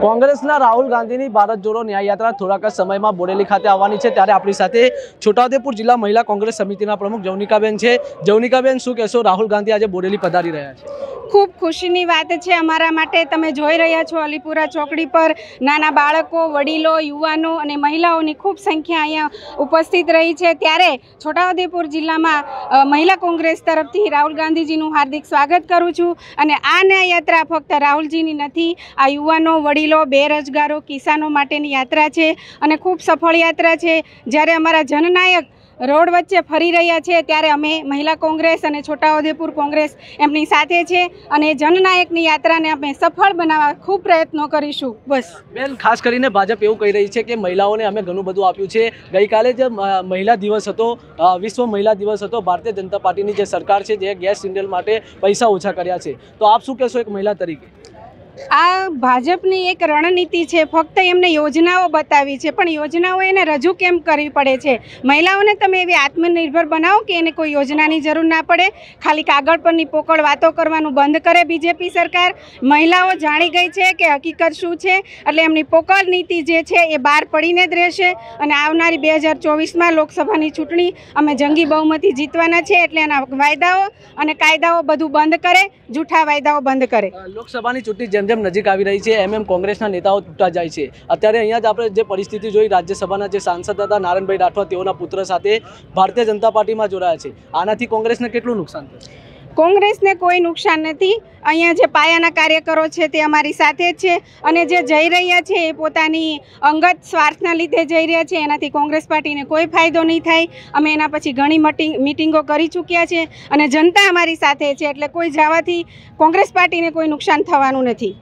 કોંગ્રેસના રાહુલ ગાંધીની ભારત જોડો ન્યાય યાત્રા થોડાક સમયમાં બોડેલી ખાતે આવવાની છે, ત્યારે આપણી સાથે છોટાઉદેપુર જિલ્લા મહિલા કોંગ્રેસ સમિતિના પ્રમુખ જવનિકાબેન છે। જવનિકાબેન, શું કહેશો? રાહુલ ગાંધી આજે બોડેલી પધારી રહ્યા છે। ખૂબ ખુશીની વાત છે અમારા માટે। તમે જોઈ રહ્યા છો અલીપુરા ચોકડી પર નાના બાળકો, વડીલો, યુવાનો અને મહિલાઓની ખૂબ સંખ્યા અહીંયા ઉપસ્થિત રહી છે। ત્યારે છોટાઉદેપુર જિલ્લામાં મહિલા કોંગ્રેસ તરફથી રાહુલ ગાંધીજીનું હાર્દિક સ્વાગત કરું છું। અને આ ન્યાય યાત્રા ફક્ત રાહુલજીની નથી, આ યુવાનો, વડીલો, બેરોજગારો, કિસાનો માટેની યાત્રા છે અને ખૂબ સફળ યાત્રા છે। જ્યારે અમારા જનનાયક રોડ વચ્ચે ફરી રહ્યા છે ત્યારે અમે મહિલા કોંગ્રેસ અને છોટાઉદેપુર કોંગ્રેસ એમની સાથે છે અને જનનાયકની યાત્રાને અમે સફળ બનાવવા ખૂબ પ્રયત્નો કરીશું। બસ બેન, ખાસ કરીને ભાજપ એવું કહી રહી છે કે મહિલાઓને અમે ઘણું બધું આપ્યું છે। ગઈકાલે જે મહિલા દિવસ હતો, વિશ્વ મહિલા દિવસ હતો, ભારતીય જનતા પાર્ટીની જે સરકાર છે જે ગેસ સિલિન્ડર માટે પૈસા ઓછા કર્યા છે, તો આપ શું કહેશો એક મહિલા તરીકે? આ ભાજપની એક રણનીતિ છે। ફક્ત એમને યોજનાઓ બતાવી છે, પણ યોજનાઓ એને રજૂ કેમ કરવી પડે છે? મહિલાઓને તમે એવી આત્મનિર્ભર બનાવો કે એને કોઈ યોજનાની જરૂર ના પડે, ખાલી કાગળ પરની પોકળ વાતો કરવાનું બંધ કરે બીજેપી સરકાર। મહિલાઓ જાણી ગઈ છે કે હકીકત શું છે, એટલે એમની પોકળ નીતિ જે છે એ બહાર પડીને જ રહેશે અને આવનારી 2024માં લોકસભાની ચૂંટણી અમે જંગી બહુમતી જીતવાના છે। એટલે એના વાયદાઓ અને કાયદાઓ બધું બંધ કરે, જૂઠા વાયદાઓ બંધ કરે। લોકસભાની ચૂંટણી જેમ નજીક આવી રહી છે એમ કોંગ્રેસના નેતાઓ તૂટા જાય છે। અત્યારે અહીંયા જ આપણે જે પરિસ્થિતિ જોઈ, રાજ્યસભાના જે સાંસદ હતા નારાયણભાઈ રાઠવા, તેઓના પુત્ર સાથે ભારતીય જનતા પાર્ટીમાં જોડાયા છે। આનાથી કોંગ્રેસને કેટલું નુકસાન થશે? કોંગ્રેસને કોઈ નુકસાન નથી। અહીંયા જે પાયાના કાર્યકરો છે તે અમારી સાથે જ છે અને જે જઈ રહ્યા છે એ પોતાની અંગત સ્વાર્થના લીધે જઈ રહ્યા છે, એનાથી કોંગ્રેસ પાર્ટીને કોઈ ફાયદો નહીં થાય। અમે એના પછી ઘણી મિટિંગો કરી ચૂક્યા છે અને જનતા અમારી સાથે છે, એટલે કોઈ જવાથી કોંગ્રેસ પાર્ટીને કોઈ નુકસાન થવાનું નથી।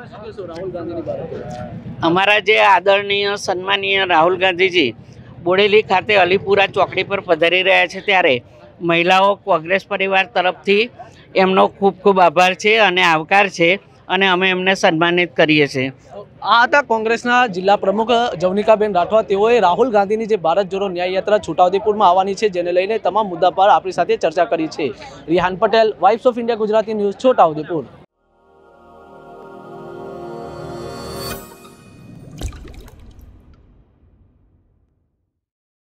અમારા જે આદરણીય સન્માનીય રાહુલ ગાંધીજી બોડેલી ખાતે અલીપુરા ચોકડી પર પધારી રહ્યા છે, ત્યારે મહિલાઓ કોંગ્રેસ પરિવાર તરફથી એમનો ખૂબ ખૂબ આભાર છે અને આવકાર છે અને અમે એમને સન્માનિત કરીએ છીએ। આ હતા કોંગ્રેસના જિલ્લા પ્રમુખ જવનિકાબેન રાઠવા। તેઓએ રાહુલ ગાંધીની જે ભારત જોડો ન્યાય યાત્રા છોટાઉદેપુરમાં આવવાની છે, જેને લઈને તમામ મુદ્દા પર આપણી સાથે ચર્ચા કરી છે। Rihan Patel, vibes of India Gujarati news, Chhota Udepur.